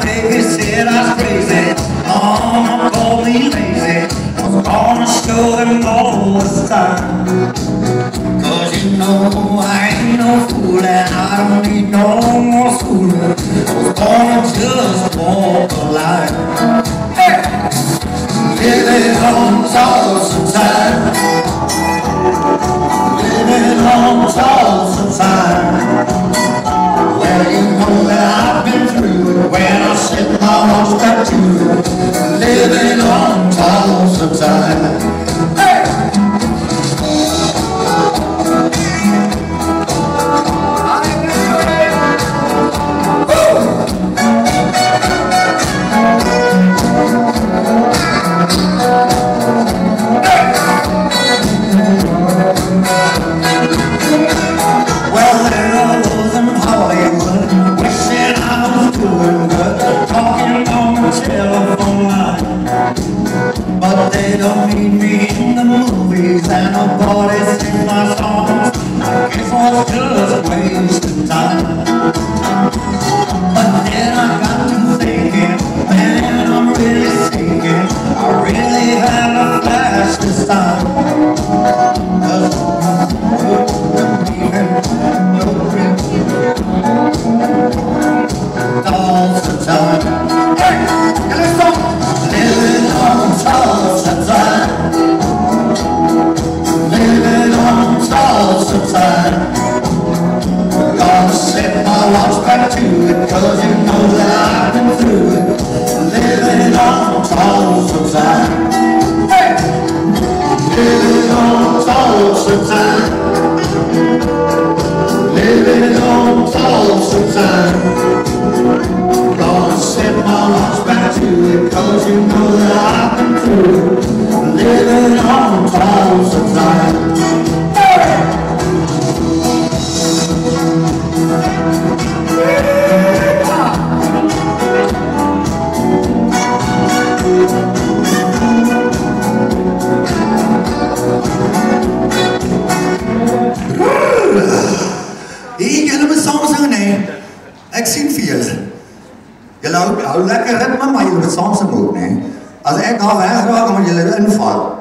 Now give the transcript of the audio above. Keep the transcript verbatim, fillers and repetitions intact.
baby said I was crazy. Mama called me lazy. I was gonna show them all this time. Cause you know I ain't no fool and I don't need no more schooling. I was gonna just walk the line. Hey! Living on Tulsa time. Living on Tulsa time. Well, you know that I've been through it when I set my watch back to it. Living on Tulsa time. Hey! But they don't need me in the movies and nobody sings my songs. I guess I was just wasting time. But then I got to thinking, man, I'm really thinking I really had a flash this time. Cause I'm leaving all the time. Hey, and let's go. Living on Tulsa time. Living on Tulsa time. Gonna set my watch back to it, cause you know that I've been through it. Living on Tulsa time. Hey! Living on Tulsa time. Living on Tulsa time. Gonna set my watch back to it, cause you know that I've been through it. Living on Tulsa time. Hey! Ek julle moet saam sing nee. Ek sien vir julle. Julle hou, hou lekker ritme, maar julle moet saam sing ook nee. As ek daar wegraak, moet julle inval.